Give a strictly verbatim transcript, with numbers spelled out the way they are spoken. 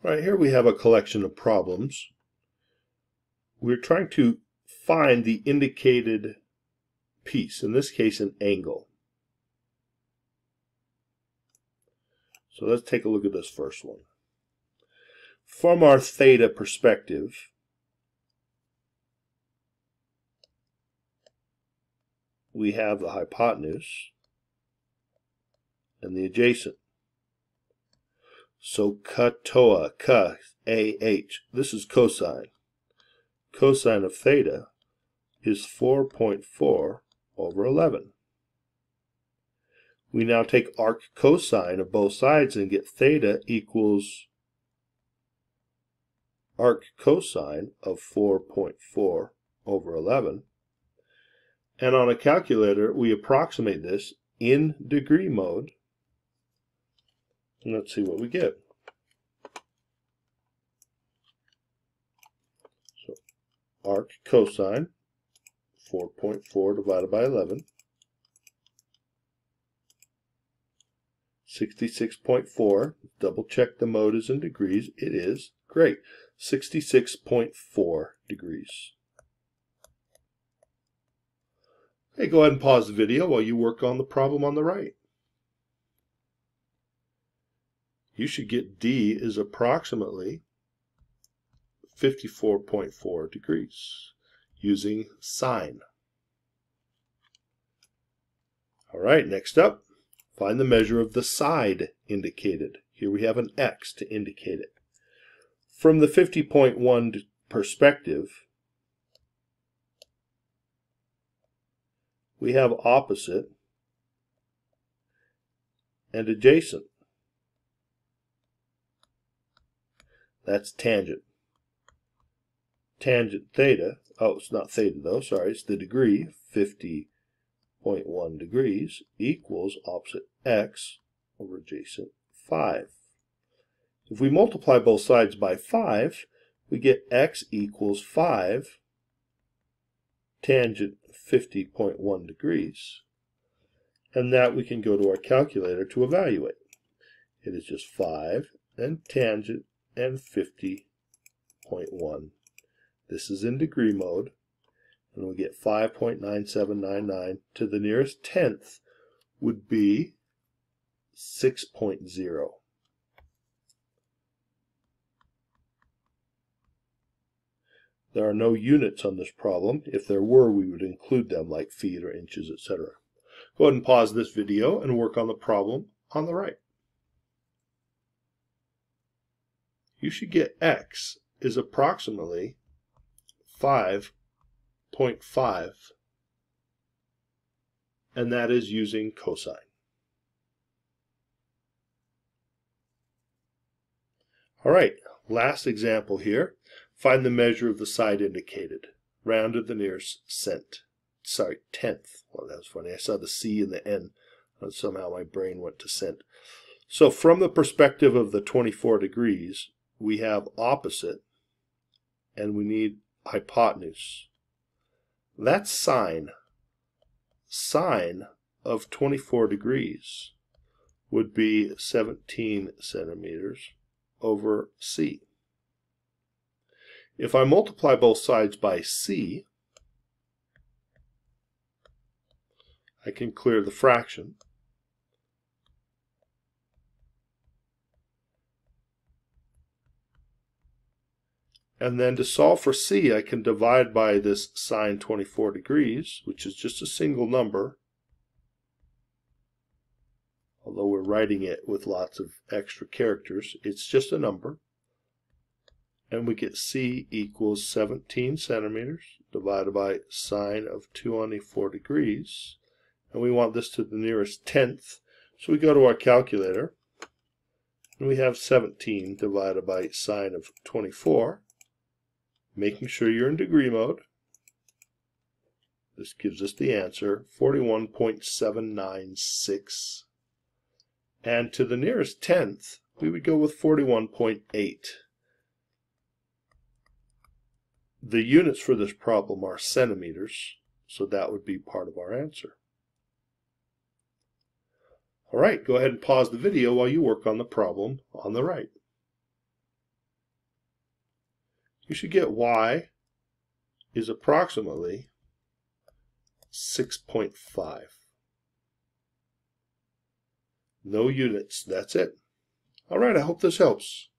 All right, here we have a collection of problems. We're trying to find the indicated piece, in this case an angle. So let's take a look at this first one. From our theta perspective, we have the hypotenuse and the adjacent. So katoa, ka, a, h. This is cosine. Cosine of theta is four point four over eleven. We now take arc cosine of both sides and get theta equals arc cosine of four point four over eleven. And on a calculator, we approximate this in degree mode. And let's see what we get. So arc cosine, four point four divided by eleven. sixty-six point four. Double check the mode is in degrees. It is. Great. sixty-six point four degrees. Okay, go ahead and pause the video while you work on the problem on the right. You should get D is approximately fifty-four point four degrees using sine. All right, next up, find the measure of the side indicated. Here we have an X to indicate it. From the fifty point one perspective, we have opposite and adjacent. That's tangent. Tangent theta, oh, it's not theta though, sorry, it's the degree, fifty point one degrees, equals opposite x over adjacent five. If we multiply both sides by five, we get x equals five tangent fifty point one degrees. And that we can go to our calculator to evaluate. It is just five and tangent and fifty point one. This is in degree mode, and we get five point nine seven nine nine. To the nearest tenth would be six point zero. There are no units on this problem. If there were, we would include them like feet or inches, et cetera. Go ahead and pause this video and work on the problem on the right. You should get X is approximately five point five, and that is using cosine. All right, last example here. Find the measure of the side indicated. Round to the nearest cent. Sorry, tenth. Well, that was funny. I saw the C and the N, and somehow my brain went to cent. So from the perspective of the twenty-four degrees, we have opposite, and we need hypotenuse. That's sine. Sine of twenty-four degrees would be seventeen centimeters over C. If I multiply both sides by C, I can clear the fraction. And then to solve for C, I can divide by this sine twenty-four degrees, which is just a single number, although we're writing it with lots of extra characters. It's just a number. And we get C equals seventeen centimeters divided by sine of twenty-four degrees. And we want this to the nearest tenth. So we go to our calculator, and we have seventeen divided by sine of twenty-four. Making sure you're in degree mode. This gives us the answer, forty-one point seven nine six. And to the nearest tenth, we would go with forty-one point eight. The units for this problem are centimeters, so that would be part of our answer. All right, go ahead and pause the video while you work on the problem on the right. you should get y is approximately six point five. No units, that's it. All right, I hope this helps.